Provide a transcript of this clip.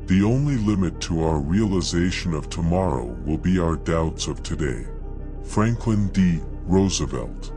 The only limit to our realization of tomorrow will be our doubts of today. Franklin D. Roosevelt.